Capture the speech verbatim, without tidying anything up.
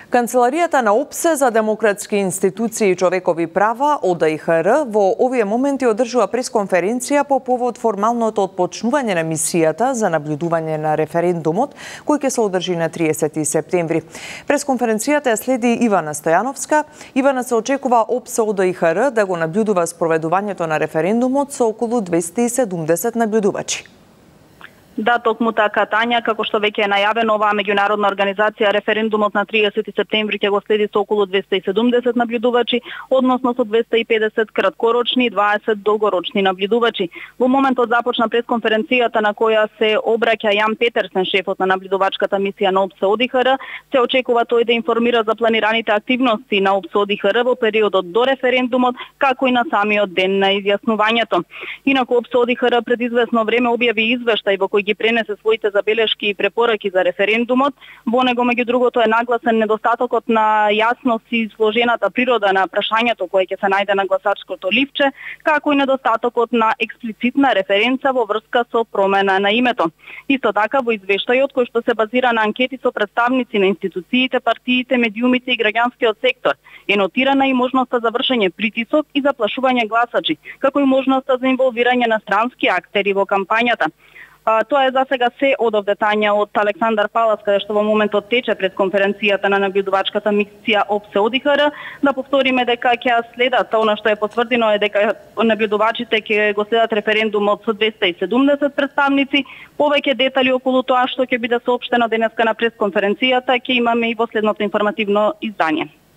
Канцеларијата на ОПСЕ за демократски институции и човекови права О Д И Х Р во овие моменти одржува пресконференција по повод формалното отпочнување на мисијата за наблюдување на референдумот кој ќе се одржи на триесети септември. Пресконференцијата ја следи Ивана Стојановска. Ивана, се очекува ОПСЕ О Д И Х Р да го наблюдува спроведувањето на референдумот со околу двесте и седумдесет наблюдувачи. Да, токму така, Тања, како што веќе е најавено, оваа меѓународна организација референдумот на триесети септември ќе го следи со околу двесте и седумдесет наблюдувачи, односно со двесте и педесет краткорочни и дваесет долгорочни наблюдувачи. Во моментот започна пресконференцијата на која се обраќа Јан Петерсен, шефот на наблюдувачката мисија на ОПСЕ О Д И Х Р. Се очекува тој да информира за планираните активности на ОПСЕ О Д И Х Р во периодот до референдумот, како и на самиот ден на изјаснувањето. Инаку ОПСЕ О Д И Х Р пред известно време објави извештај во кој ги пренесе своите забелешки и препораки за референдумот. Во него, меѓу другото, е нагласен недостатокот на јасност и сложената природа на прашањето кое ќе се најде на гласачкото ливче, како и недостатокот на експлицитна референца во врска со промена на името. Исто така, во извештајот, кој што се базира на анкети со представници на институциите, партиите, медиумите и граѓанскиот сектор, е нотирана и можноста за вршење притисок и заплашување гласачи, како и можноста за инволвирање на странски актери во кампањата. А, тоа е за сега се од овде, Тања, од Александар Палас, каде што во моментот тече пред конференцијата на наблюдувачката мисија ОПСЕ О Д И Х Р. Да повториме дека ќе следат, она што е потврдено е дека наблюдувачите ќе го следат референдумот со двесте и седумдесет представници. Повеќе детали околу тоа што ќе биде соопштено денеска на пресконференцијата ќе имаме и во следното информативно издание.